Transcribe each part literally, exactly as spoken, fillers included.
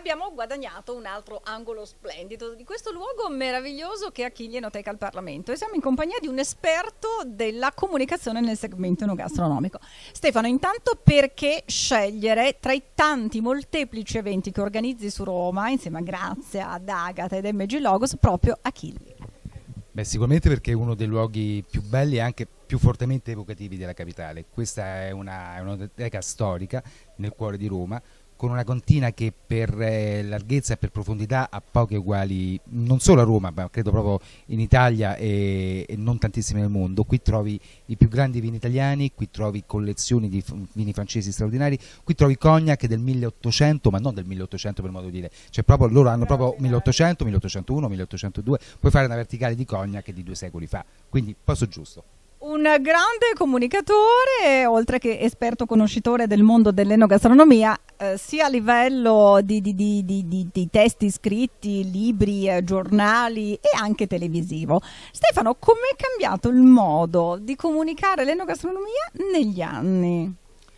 abbiamo guadagnato un altro angolo splendido di questo luogo meraviglioso che è Achille Enoteca al Parlamento, e siamo in compagnia di un esperto della comunicazione nel segmento enogastronomico. Stefano, intanto, perché scegliere tra i tanti molteplici eventi che organizzi su Roma insieme a Grazia, ad Agata ed M G Logos proprio Achille? Beh, sicuramente perché è uno dei luoghi più belli e anche più fortemente evocativi della capitale. Questa è una, è un'enoteca storica nel cuore di Roma, con una cantina che per eh, larghezza e per profondità ha poche uguali, non solo a Roma, ma credo proprio in Italia e, e non tantissime nel mondo. Qui trovi i più grandi vini italiani, qui trovi collezioni di vini francesi straordinari, qui trovi cognac del milleottocento, ma non del milleottocento per modo di dire, cioè proprio loro hanno proprio milleottocento, milleottocentouno, milleottocentodue, puoi fare una verticale di cognac di due secoli fa, quindi posto giusto. Un grande comunicatore, oltre che esperto conoscitore del mondo dell'enogastronomia, eh, sia a livello di, di, di, di, di testi scritti, libri, eh, giornali e anche televisivo. Stefano, com'è cambiato il modo di comunicare l'enogastronomia negli anni?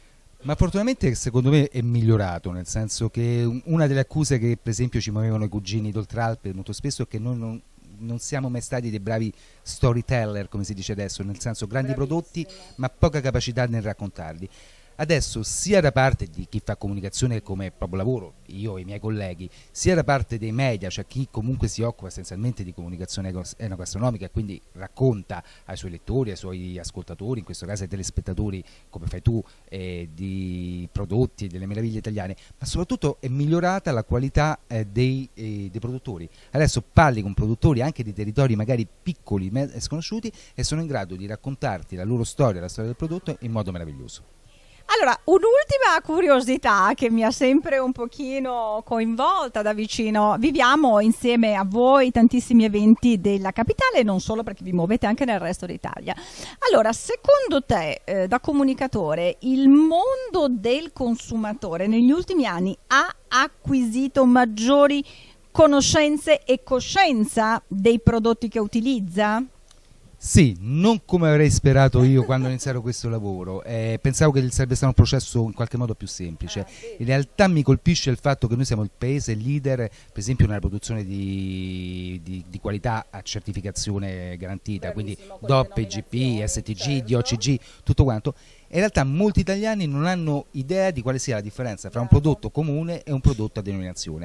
Ma fortunatamente secondo me è migliorato, nel senso che una delle accuse che per esempio ci muovevano i cugini d'Oltralpe molto spesso è che noi non non siamo mai stati dei bravi storyteller, come si dice adesso, nel senso grandi Bravissimo. prodotti ma poca capacità nel raccontarli. Adesso sia da parte di chi fa comunicazione come proprio lavoro, io e i miei colleghi, sia da parte dei media, cioè chi comunque si occupa essenzialmente di comunicazione enogastronomica e quindi racconta ai suoi lettori, ai suoi ascoltatori, in questo caso ai telespettatori come fai tu, eh, di prodotti, delle meraviglie italiane, ma soprattutto è migliorata la qualità eh, dei, eh, dei produttori. Adesso parli con produttori anche di territori magari piccoli e sconosciuti e sono in grado di raccontarti la loro storia, la storia del prodotto in modo meraviglioso. Allora, un'ultima curiosità che mi ha sempre un pochino coinvolta da vicino: viviamo insieme a voi tantissimi eventi della capitale, non solo perché vi muovete anche nel resto d'Italia. Allora, secondo te, eh, da comunicatore, il mondo del consumatore negli ultimi anni ha acquisito maggiori conoscenze e coscienza dei prodotti che utilizza? Sì, non come avrei sperato io quando ho iniziato questo lavoro, eh, pensavo che sarebbe stato un processo in qualche modo più semplice. In realtà mi colpisce il fatto che noi siamo il paese leader, per esempio nella produzione di, di, di qualità a certificazione garantita, quindi D O P, G P, S T G, certo. D O C G, tutto quanto. In realtà molti italiani non hanno idea di quale sia la differenza fra un prodotto comune e un prodotto a denominazione,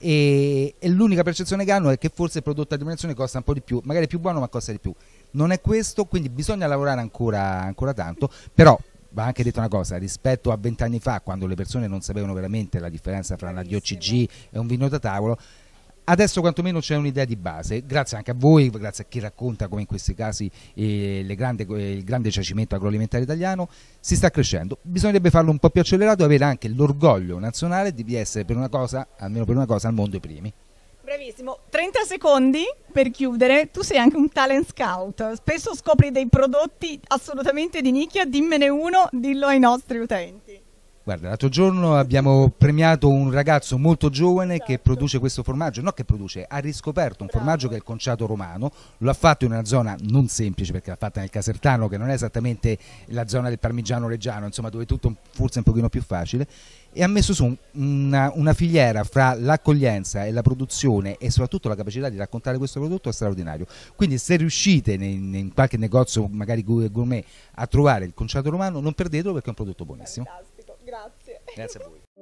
e, e l'unica percezione che hanno è che forse il prodotto a denominazione costa un po' di più, magari è più buono ma costa di più. Non è questo, quindi bisogna lavorare ancora, ancora tanto, però va anche detto una cosa: rispetto a vent'anni fa, quando le persone non sapevano veramente la differenza fra una D O C G e un vino da tavolo, adesso quantomeno c'è un'idea di base, grazie anche a voi, grazie a chi racconta, come in questi casi, eh, le grande, eh, il grande giacimento agroalimentare italiano, si sta crescendo. Bisognerebbe farlo un po' più accelerato e avere anche l'orgoglio nazionale di essere per una cosa, almeno per una cosa, al mondo i primi. Bravissimo, trenta secondi per chiudere. Tu sei anche un talent scout, spesso scopri dei prodotti assolutamente di nicchia, dimmene uno, dillo ai nostri utenti. Guarda, l'altro giorno abbiamo premiato un ragazzo molto giovane, esatto, che produce questo formaggio, no che produce, ha riscoperto un Bravo. formaggio che è il conciato romano, lo ha fatto in una zona non semplice perché l'ha fatta nel Casertano, che non è esattamente la zona del parmigiano reggiano, insomma dove tutto forse è un pochino più facile, e ha messo su una, una filiera fra l'accoglienza e la produzione e soprattutto la capacità di raccontare questo prodotto straordinario. Quindi se riuscite in, in qualche negozio magari gourmet a trovare il conciato romano, non perdetelo perché è un prodotto buonissimo. Fantastico, grazie. Grazie a voi.